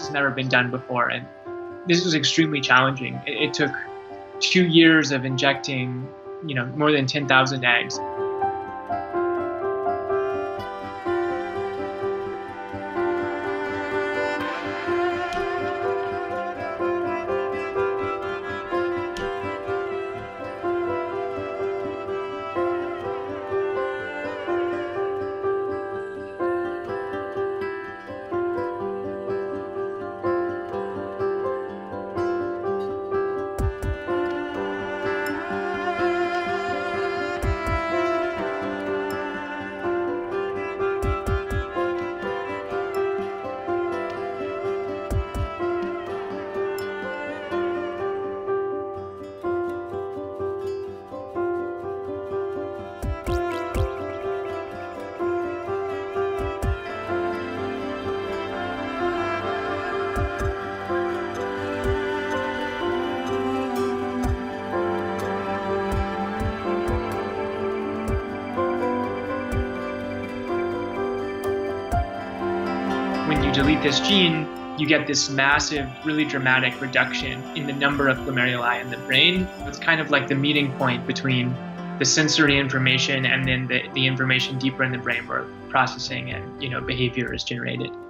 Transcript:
that's never been done before. And this was extremely challenging. It took 2 years of injecting, more than 10,000 eggs. When you delete this gene, you get this massive, really dramatic reduction in the number of glomeruli in the brain. It's kind of like the meeting point between the sensory information and then the information deeper in the brain where processing and behavior is generated.